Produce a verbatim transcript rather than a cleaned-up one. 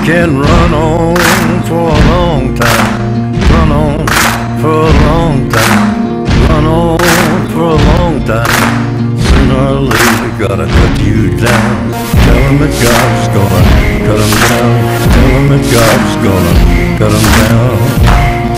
can run on for a long time, run on for a long time, run on for a long time. Sooner or later gotta cut you down. Tell him that God's gonna cut him down. Tell him that God's gonna cut him down.